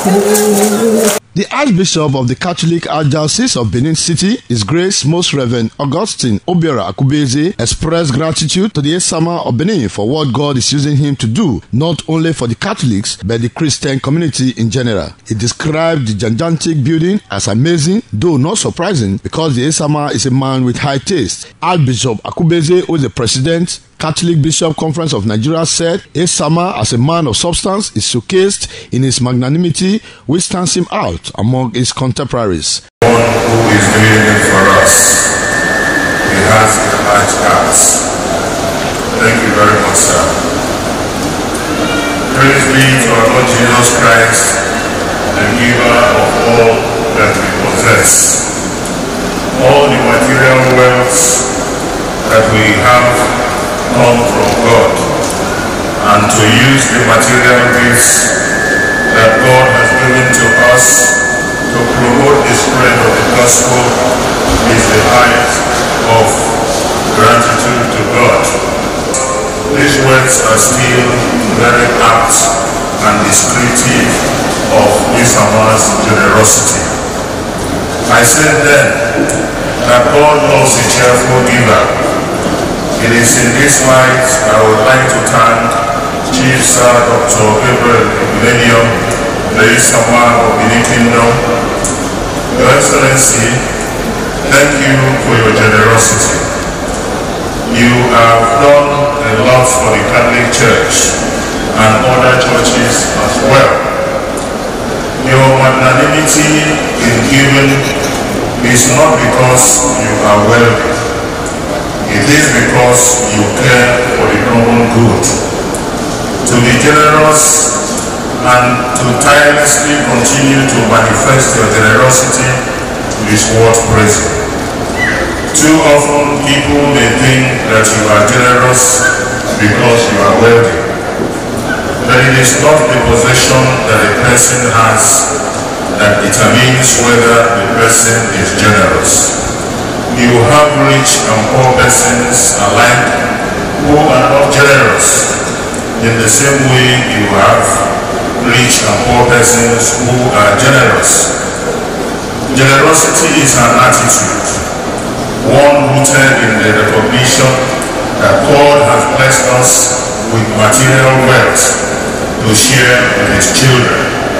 The Archbishop of the Catholic Archdiocese of Benin City, His Grace Most Reverend Augustine Obiora Akubeze, expressed gratitude to the Esama of Benin for what God is using him to do, not only for the Catholics, but the Christian community in general. He described the gigantic building as amazing, though not surprising, because the Esama is a man with high taste. Archbishop Akubeze, who is the president, Catholic Bishop Conference of Nigeria, said Esama, as a man of substance, is showcased in his magnanimity, which stands him out among his contemporaries. One who is doing it for us. He has a large heart. Thank you very much, sir. Praise be to our Lord Jesus Christ, the giver of all that we possess. All the material wealth that we have come from God, and to use the material gifts that God has given to us to promote the spread of the gospel is the height of gratitude to God. These words are still very apt and descriptive of Esama's generosity. I said then that God loves a cheerful giver. It is in this light I would like to thank Chief Sir Dr. Gabriel Millennium, the Esama of Benin Kingdom. Your Excellency, thank you for your generosity. You have done a lot for the Catholic Church and other churches as well. Your magnanimity in giving is not because you are wealthy. It is because you care for the common good. To be generous and to tirelessly continue to manifest your generosity is worth praising. Too often people may think that you are generous because you are wealthy. But it is not the possession that a person has that determines whether the person is generous. You have rich and poor persons alike who are not generous. In the same way, you have rich and poor persons who are generous. Generosity is an attitude, one rooted in the recognition that God has blessed us with material wealth to share with His children.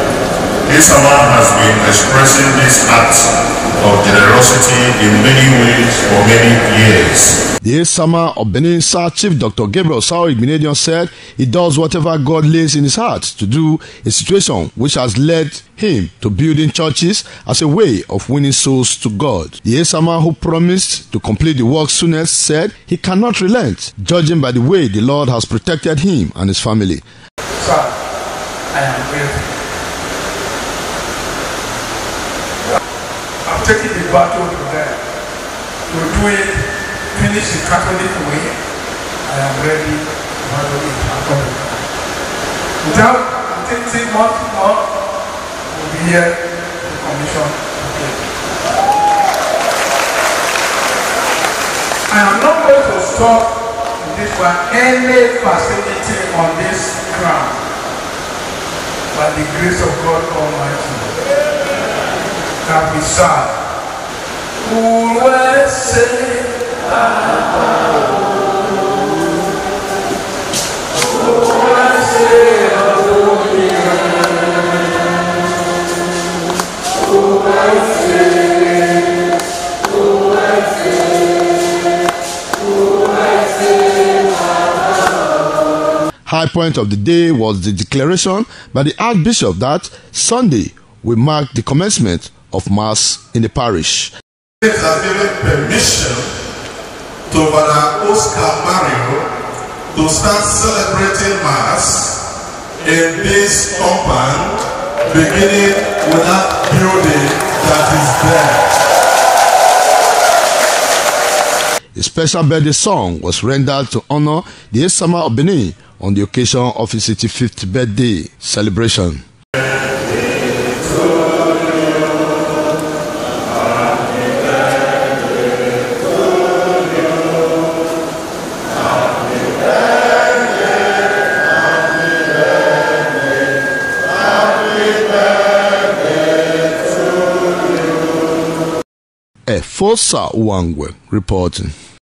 Esama has been expressing this act of generosity in many ways for many years. The Esama of Benin Sir Chief Dr. Gabriel Sao Igbinedion said he does whatever God lays in his heart to do, a situation which has led him to building churches as a way of winning souls to God. The Esama, who promised to complete the work soonest, said he cannot relent, judging by the way the Lord has protected him and his family. Sir, I am grateful. I've taken the battle to them. To do it, finish the Catholic way. I am ready to handle it accordingly. Without taking much more, we'll be here to commission today. I am not going to stop in this one any facility on this ground by the grace of God Almighty. That we serve. Who will say High point of the day was the declaration by the Archbishop that Sunday will mark the commencement of Mass in the parish. It has given permission to Father Oscar Mario to start celebrating Mass in this compound, beginning with that building that is there. A special birthday song was rendered to honor the Esama of Benin on the occasion of his 85th birthday celebration. Happy birthday. Efosa Wangwe reporting.